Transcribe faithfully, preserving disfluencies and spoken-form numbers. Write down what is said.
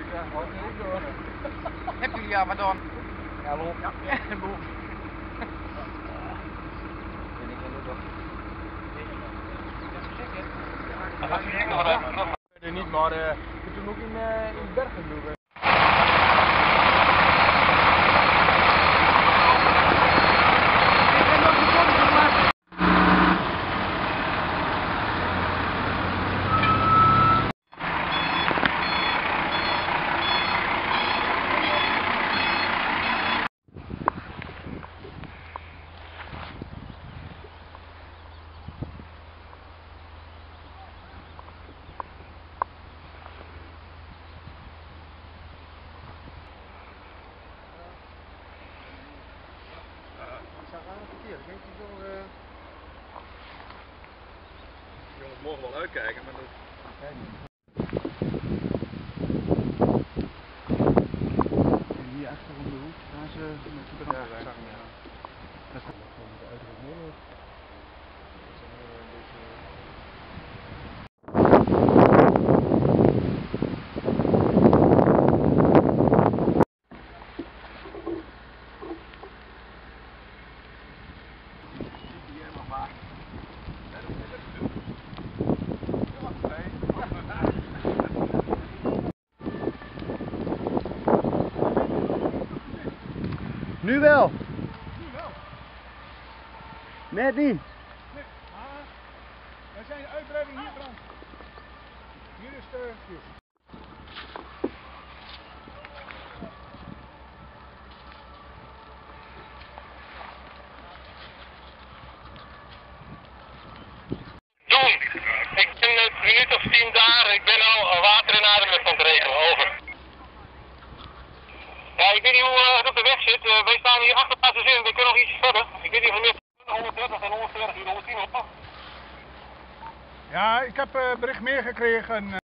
Ja, ook door. Heb jullie ja, maar dan? Ja, loop. Ja, ja, loop. Niet, maar uh, ik heb toen ook in, uh, in de bergen doen. Ik denk dat wel, uh... jongens mogen wel uitkijken, maar dat is niet. Hier achter om de hoek gaan ze met de brand. Ja, ik zag hem, ja. Dat komt gewoon de uitrugmodel. Nu wel. Nu wel. Net niet. Nee, maar wij zijn de uitbreiding hier brand. Hier is de kist. John, ik ben een minuut of tien daar. Ik ben al water in Aardemus aan het regelen. Over. Ja, ik weet niet hoe uh, het op de weg zit. Uh, wij staan hier achter de zin. We kunnen nog iets verder. Ik weet niet of we meer honderddertig en honderdveertig hier honderdtien op. Ja, ik heb uh, bericht meer gekregen.